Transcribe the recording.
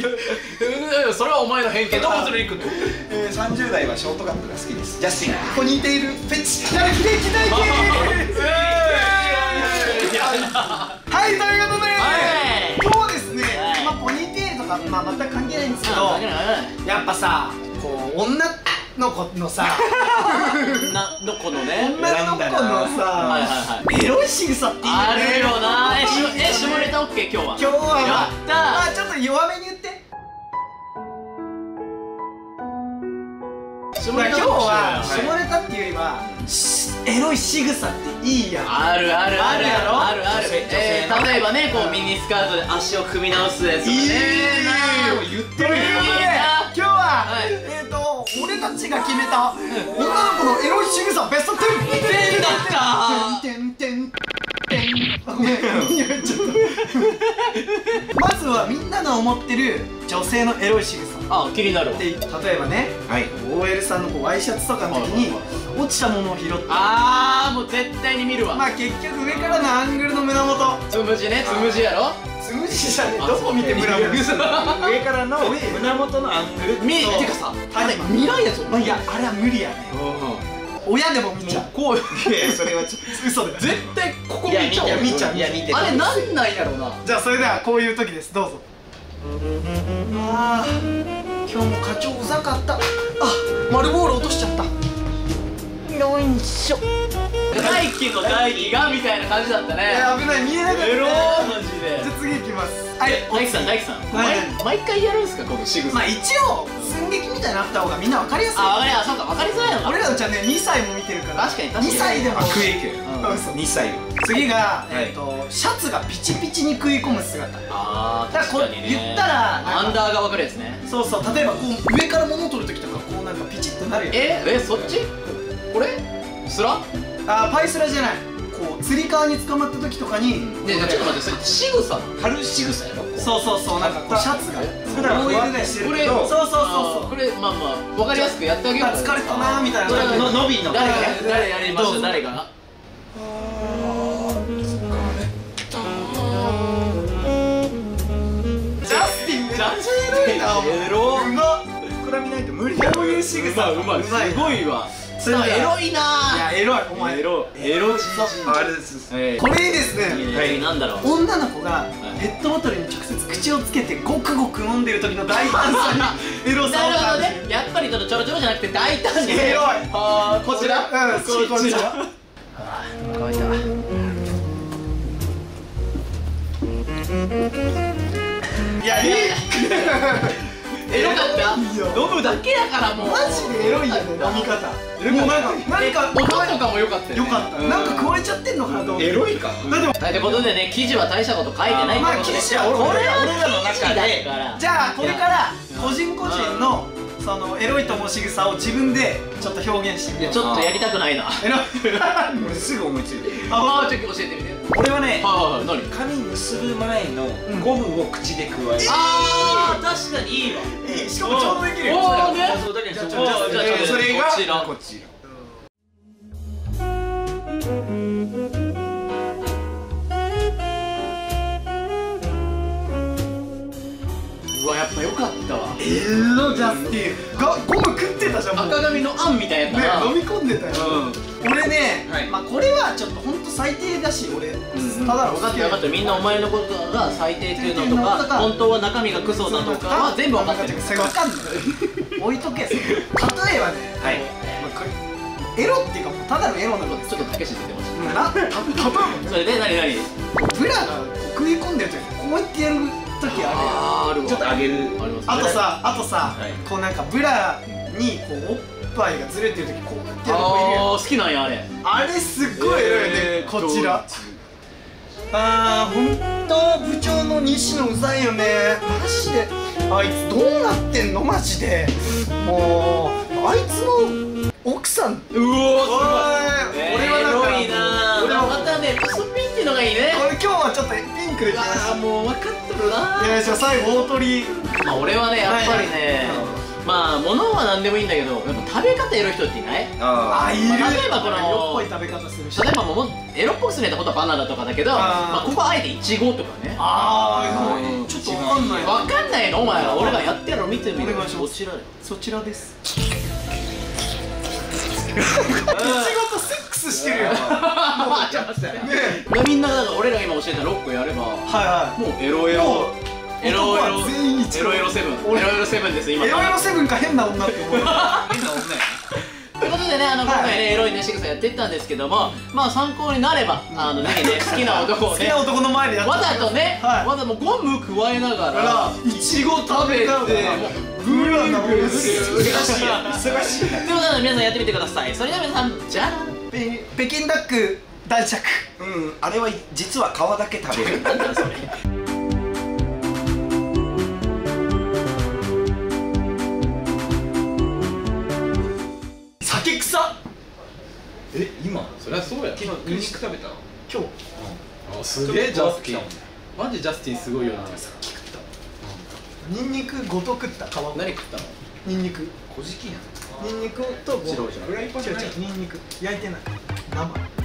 それはお前の偏見。どうするいくと 30代はショートカットが好きです。ジャスティンポニーテールフェチなる秀樹大輝。はい、ということで今日はですね、ポニーテールとか全く関係ないんですけど、やっぱさ、こう女の子のさ、 女の子のね、 女の子のさ、エロい仕草っていいよね。 あるよな。下ネタオッケー。今日は今日はやった。 まあちょっと弱めに言って。今日は下ネタっていうよりはエロい仕草っていいやん。 あるあるあるやろ。 あるある。例えばね、こうミニスカートで足を組み直すやつとかね。 言ってるよ。今日は俺たちが決めた女の子のエロい仕草ベスト10。 10だった。 ごめん、まずはみんなの思ってる女性のエロい仕草。 あ、気になるわ。 例えばね、OL さんのワイシャツとかの時に落ちたものを拾って、 ああ、もう絶対に見るわ。 まあ結局上からのアングルの胸元、 つむじね、つむじやろ。 つむじじゃねえ、どこ見て胸元。 上からの胸元のアングル。 てかさ、あれ見ないやつ。 いや、あれは無理やね。親でも見ちゃう。 こう、 いや、それはちょっと嘘だよ。 絶対ここ見ちゃう。 見ちゃう。 いや、見て。 あれなんなんやろな。 じゃあそれではこういう時です。どうぞ。ああ、今日も課長うざかった。あ、丸ボール落としちゃった。よいしょ。 大輝の大輝がみたいな感じだったね。 危ない、見えなかった。 エローマジで。 じゃあ次いきます。はい、 大輝さん、大輝さん、毎回やるんすか、この仕草。 まあ一応寸劇みたいになった方がみんな分かりやすい。 あ、そうか、分かりづらいのか。 俺らのチャンネル2歳も見てるから。 確かに 2歳でも食い行嘘。 2歳。 次がシャツがピチピチに食い込む姿。 ああ、確かにね。 言ったらアンダーが分かるやつね。 そうそう、例えばこう上から物を取る時とかこうなんかピチッとなるやん。 そっち？これ？スラ？ あ、パイスラじゃない。こうつり革に捕まった時とかに。 ちょっと待って、それ仕草？春仕草やろ？ そう、なんかこうシャツが普段ふわってしてるけど、 そうこれまあ分かりやすくやってあげよう。 疲れたなみたいな。 伸びの。 誰やりました？誰が？ ジャスティンめっちゃエロいな。 エロ。 うまっ。 膨らみないと無理だ。 こういう仕草うまい。すごいわ。エロいな。 いや、エロい。お前エロじじ。 あれです。 これいいですね。 はい、なんだろう。 女の子がペットボトルに直接口をつけてごくごく飲んでる時の大胆さにエロさを感じる。 やっぱりちょっとちょろちょろじゃなくて大胆に。 エロい。 こちら？ こちら。 ああ、乾いた。 いや、いい。 エロかった？飲むだけやからもう。 マジでエロいよね、飲み方。もうなんか音とかも良かったよ。 よかった。なんか加えちゃってんのかなと思って。 エロいか。 ってことでね、記事は大したこと書いてないってことで。 記事はこれは俺らの中で。 じゃあこれから個人個人のそのエロいと思う仕草を自分でちょっと表現してみて。 ちょっとやりたくないな。 エロい。 俺すぐ思いついてる。 ちょっと教えてみて。 俺はね、 何？ 髪結ぶ前のゴムを口でくわえる。 ああ、確かにいいわ。 しかもちょうどできるよ。 そうだけど、 じゃあそれがこちら。うわ、やっぱ良かったわ。 エロジャスティンがゴム食ってたじゃん。 赤髪のあんみたいやったな。 飲み込んでたよ。俺ね、まあこれはちょっと本当最低だし、俺ただの分かった分かった。みんなお前のことが最低っていうのとか、本当は中身がクソだとかは全部分かってる。 分かんない。置いとけ。例えばね、エロっていうかもうただのエロなのです。 ちょっとたけし出てました。 例えばそれで何？ ブラが食い込んでる時こうやってやる時あるやん。 ちょっと上げる。 あとさ、こうなんかブラにこうおっぱいがずれてる時こうやってやる子いるやん。 好きなんやあれ。 あれすっごいエロいね。こちら。ほんと部長の西野うざいよね。マジであいつどうなってんのマジで。もうあいつの奥さん。 うおー、すごい。 俺はなんかエロいな。俺はまたね、薄ピンっていうのがいいね。 俺今日はちょっとピンクできました。 もう分かっとるな。 いや、じゃあ最後大鳥。 まあ俺はね、やっぱりね、まあ物は何でもいいんだけど、やっぱ食べ方エロい人っていない？ あ、いる。 例えばこのエロっぽい食べ方する人。 例えばもうエロっぽくするやつはほんとバナナとかだけど、まあここあえてイチゴとかね。 ちょっと分かかんない。 わかんないのお前ら。俺がやってやろ見てみる。 お願いします。 こちらでそちらです。いちごとセックスしてるよ。 みんなだから俺らが今教えた6個やれば、 はいもうエロエロエロエロ全員一エロエロセブン、エロエロセブンです今。 エロエロセブンか変な女って思う。 変な女やということでね、今回ねエロいね仕草やっていったんですけども、まあ参考になればぜひね好きな男をね好きな男の前でやってわざとね、わざもうゴム加えながらいちご食べてもうグラなグル忙しいや忙しい。 ということで皆さんやってみてください。それでは皆さんじゃあ北京ダック大着。 あれは実は皮だけ食べる。 なんだそれ。 酒臭。 今そりゃそうや。 ニンニク食べた？ 今日あ、すげえジャスティン。マジジャスティンすごいよな。 ニンニクごと食った皮。 何食ったの？ ニンニク。 小じきやん。 ニンニクと白じゃん。 違うニンニク焼いてない生。